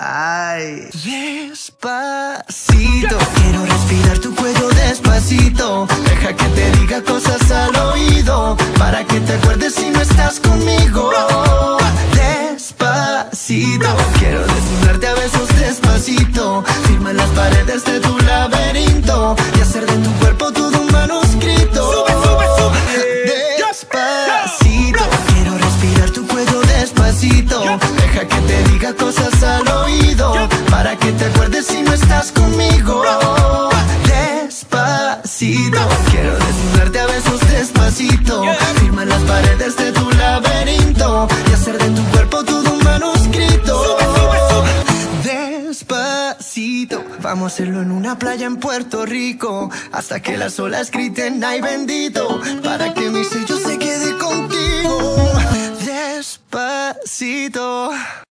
Ay, despacito, quiero respirar tu cuello despacito. Deja que te diga cosas al oído, para que te acuerdes si no estás conmigo. Despacito, quiero desnudarte a besos despacito. Firma las paredes de tu laberinto y hacer de tu cuerpo todo un manuscrito. Sube, sube, sube. Despacito, quiero respirar tu cuello despacito. Deja que te diga cosas al oído, para que te acuerdes si no estás conmigo. Despacito, quiero desnudarte a besos despacito. Firma las paredes de tu laberinto y hacer de tu cuerpo todo un manuscrito. Despacito, vamos a hacerlo en una playa en Puerto Rico, hasta que las olas griten ay bendito, para que mi sello se quede contigo. Despacito.